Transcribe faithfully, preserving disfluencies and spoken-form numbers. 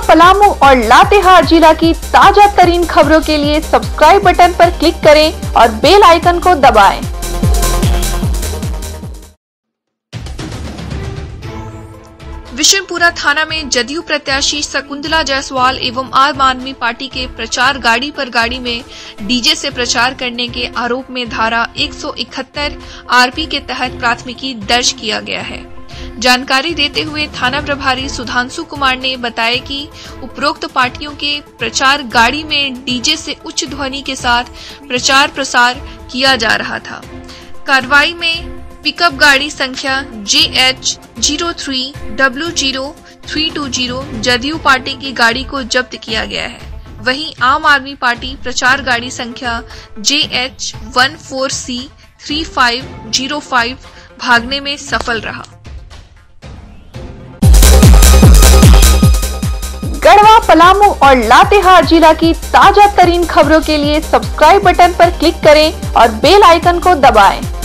पलामू और लातेहार जिला की ताजा तरीन खबरों के लिए सब्सक्राइब बटन पर क्लिक करें और बेल आइकन को दबाएं। विशनपुरा थाना में जदयू प्रत्याशी शकुंतला जायसवाल एवं आम आदमी पार्टी के प्रचार गाड़ी पर गाड़ी में डीजे से प्रचार करने के आरोप में धारा एक सौ इकहत्तर आरपी के तहत प्राथमिकी दर्ज किया गया है। जानकारी देते हुए थाना प्रभारी सुधांशु कुमार ने बताया कि उपरोक्त पार्टियों के प्रचार गाड़ी में डीजे से उच्च ध्वनि के साथ प्रचार प्रसार किया जा रहा था। कार्रवाई में पिकअप गाड़ी संख्या J H zero three W zero three two zero JDU party की गाड़ी को जब्त किया गया है। वहीं आम आदमी पार्टी प्रचार गाड़ी संख्या J H one four C three five zero five भागने में सफल रहा। गढ़वा, पलामू और लातेहार जिला की ताजा तरीन खबरों के लिए सब्सक्राइब बटन पर क्लिक करें और बेल आइकन को दबाएं।